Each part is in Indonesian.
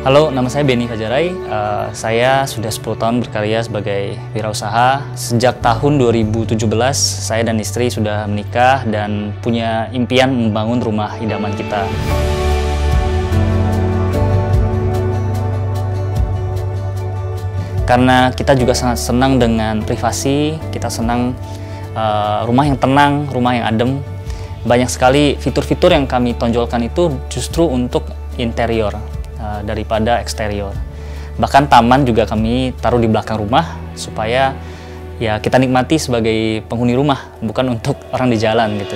Halo, nama saya Benny Fajarai. Saya sudah 10 tahun berkarya sebagai wirausaha. Sejak tahun 2017, saya dan istri sudah menikah dan punya impian membangun rumah idaman kita. Karena kita juga sangat senang dengan privasi, kita senang rumah yang tenang, rumah yang adem. Banyak sekali fitur-fitur yang kami tonjolkan itu justru untuk interior daripada eksterior. Bahkan taman juga kami taruh di belakang rumah supaya ya kita nikmati sebagai penghuni rumah, bukan untuk orang di jalan gitu.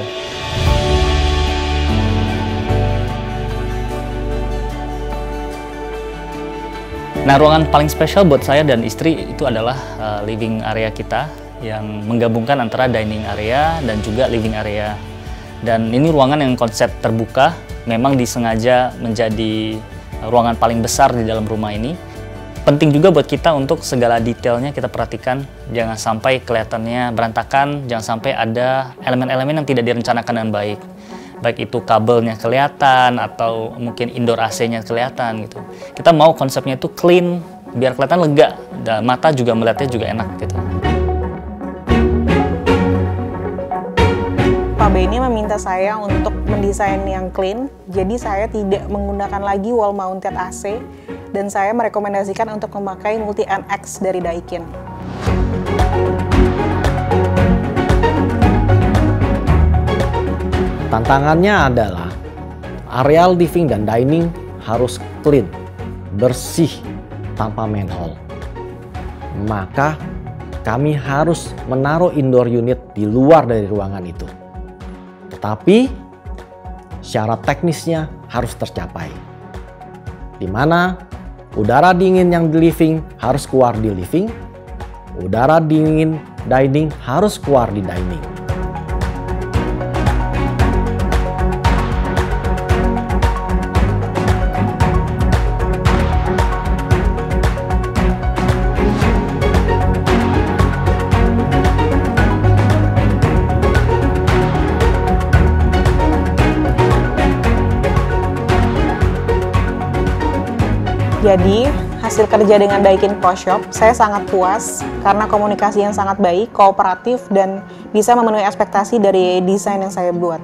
Nah, ruangan paling spesial buat saya dan istri itu adalah living area kita yang menggabungkan antara dining area dan juga living area. Dan ini ruangan yang konsep terbuka, memang disengaja menjadi ruangan paling besar di dalam rumah ini. Penting juga buat kita untuk segala detailnya kita perhatikan, jangan sampai kelihatannya berantakan, jangan sampai ada elemen-elemen yang tidak direncanakan dengan baik. Baik itu kabelnya kelihatan atau mungkin indoor AC-nya kelihatan gitu. Kita mau konsepnya itu clean, biar kelihatan lega, dan mata juga melihatnya juga enak gitu. Pak Benny meminta saya untuk mendesain yang clean, jadi saya tidak menggunakan lagi wall mounted AC dan saya merekomendasikan untuk memakai Multi NX dari Daikin. Tantangannya adalah area living dan dining harus clean, bersih, tanpa manhole. Maka kami harus menaruh indoor unit di luar dari ruangan itu. Tetapi syarat teknisnya harus tercapai, di mana udara dingin yang di living harus keluar di living, udara dingin dining harus keluar di dining. Jadi, hasil kerja dengan Daikin Pro Shop, saya sangat puas karena komunikasi yang sangat baik, kooperatif, dan bisa memenuhi ekspektasi dari desain yang saya buat.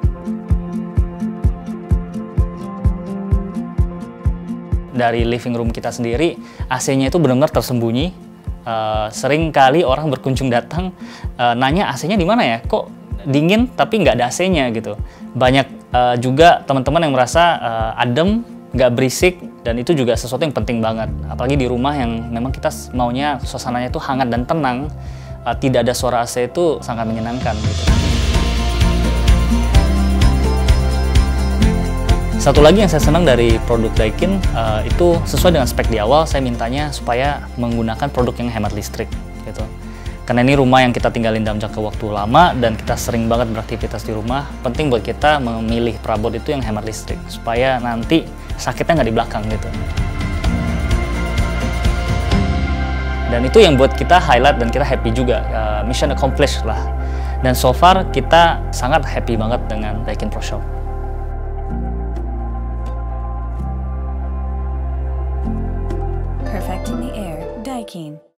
Dari living room kita sendiri, AC-nya itu benar-benar tersembunyi. Sering kali orang berkunjung datang, nanya AC-nya di mana ya? Kok dingin tapi nggak ada AC-nya gitu. Banyak juga teman-teman yang merasa adem, nggak berisik, dan itu juga sesuatu yang penting banget. Apalagi di rumah yang memang kita maunya suasananya itu hangat dan tenang, tidak ada suara AC itu sangat menyenangkan gitu. Satu lagi yang saya senang dari produk Daikin, itu sesuai dengan spek di awal, saya mintanya supaya menggunakan produk yang hemat listrik gitu. Karena ini rumah yang kita tinggalin dalam jangka waktu lama dan kita sering banget beraktivitas di rumah, penting buat kita memilih perabot itu yang hemat listrik supaya nanti sakitnya nggak di belakang gitu. Dan itu yang buat kita highlight dan kita happy juga, mission accomplished lah. Dan so far kita sangat happy banget dengan Daikin Pro Shop. Perfect in the air, Daikin.